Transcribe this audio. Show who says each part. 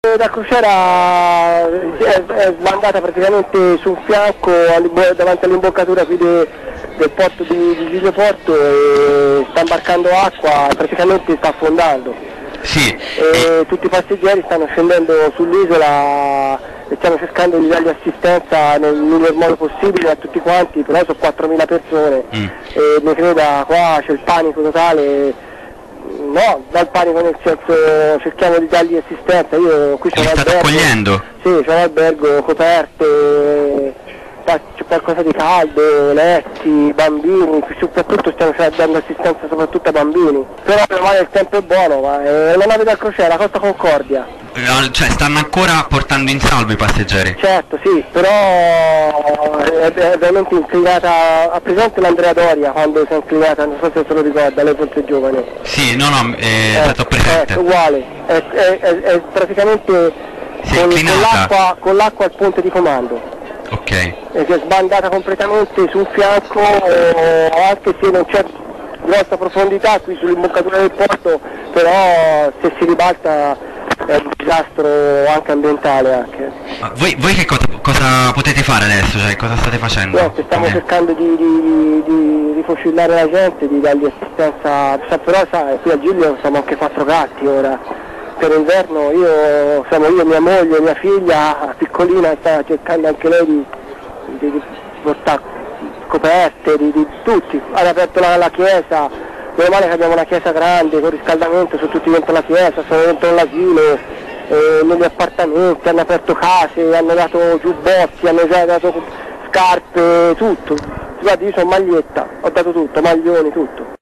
Speaker 1: La crociera è sbandata praticamente su un fianco davanti all'imboccatura qui del porto di Giglio Porto e sta imbarcando acqua e praticamente sta affondando.
Speaker 2: Sì.
Speaker 1: E tutti i passeggeri stanno scendendo sull'isola e stiamo cercando di dargli assistenza nel miglior modo possibile a tutti quanti, però sono 4.000 persone e mi creda qua c'è il panico totale. No, dal panico nel senso cerchiamo di dargli assistenza, io qui c'ho un albergo.
Speaker 2: State accogliendo?
Speaker 1: Sì, c'è un albergo, coperte, c'è qualcosa di caldo, letti, bambini, soprattutto stiamo dando assistenza soprattutto ai bambini. Però meno male il tempo è buono, ma è una nave da crociera, Costa Concordia.
Speaker 2: Cioè stanno ancora portando in salvo i passeggeri?
Speaker 1: Certo, sì, però è veramente inclinata, ha presente l'Andrea Doria quando si è inclinata, non so se se lo ricorda, lei forse è giovane.
Speaker 2: Sì, no, stato presente.
Speaker 1: È uguale, è praticamente con l'acqua al ponte di comando.
Speaker 2: Ok.
Speaker 1: E si è sbandata completamente sul fianco, anche se non c'è grossa profondità qui sull'imboccatura del porto, però se si ribalta è un disastro anche ambientale anche.
Speaker 2: Ma voi che cosa potete fare adesso? Cioè, cosa state facendo?
Speaker 1: Stiamo cercando di rifocillare la gente, di dargli assistenza, però sai, qui a Giglio siamo anche 4 gatti ora, per l'inverno siamo io, mia moglie, mia figlia, piccolina, sta cercando anche lei di portare scoperte, di tutti, hanno aperto la chiesa. Meno male che abbiamo una chiesa grande, con riscaldamento, sono tutti dentro la chiesa, sono dentro l'asilo, negli appartamenti, hanno aperto case, hanno dato giubbotti, hanno già dato scarpe, tutto. Guardi, io sono maglietta, ho dato tutto, maglioni, tutto.